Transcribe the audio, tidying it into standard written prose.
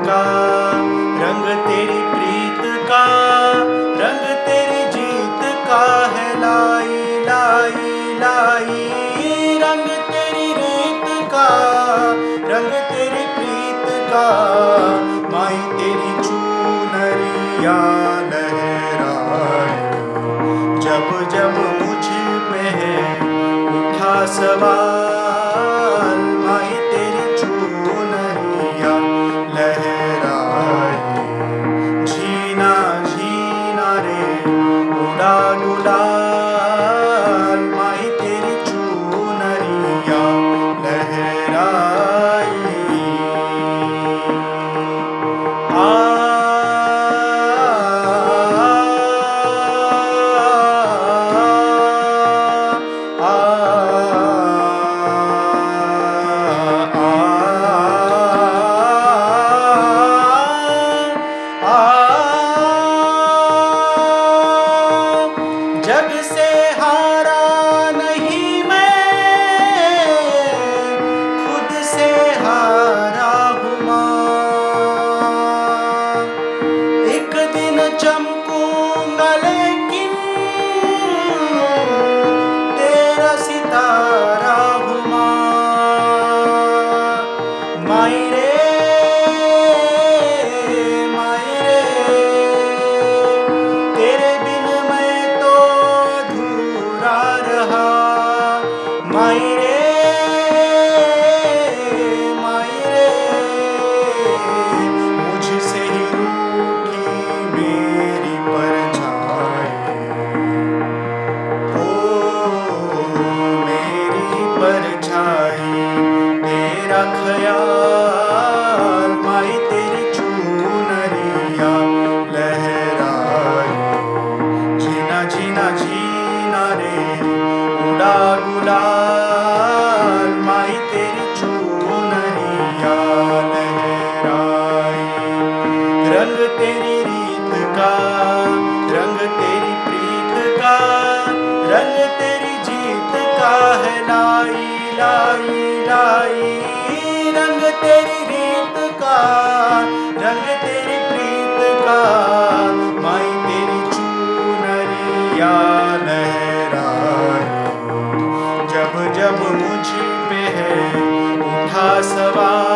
का, रंग तेरी प्रीत का, रंग तेरी जीत का है लाई लाई लाई। रंग तेरी रीत का, रंग तेरी प्रीत का, माई तेरी चुनरिया लहराए। जब जब मुझ पे है उठा सवाल, माई तेरी चुनरिया लहराए। झीना झीना रे उड़ा गुलाल, माई तेरी चुनरिया लहराए। जग से हारा नहीं मैं, खुद से हारा हूँ माँ। एक दिन चमकूंगा लेकिन तेरा सितारा हूँ माँ। माई रे माई रे, तेरे बिन मैं तो अधूरा रहा। माई रे माई रे, मुझसे ही रूठी मेरी परछाई। ओ मेरी परछाई, तेरा ख्याल, माई तेरी चुनरिया लहराए। जीना जीना जीना रे उड़ा गुलाल, माई तेरी चुनरिया लहराए। रंग तेरी रीत का, रंग तेरी प्रीत का, रंग तेरी जीत का है लाई लाई लाई। रंग तेरी रीत का, रंग तेरी प्रीत का, माई तेरी चुनरिया लहराए। जब जब मुझ पे है उठा सवाल,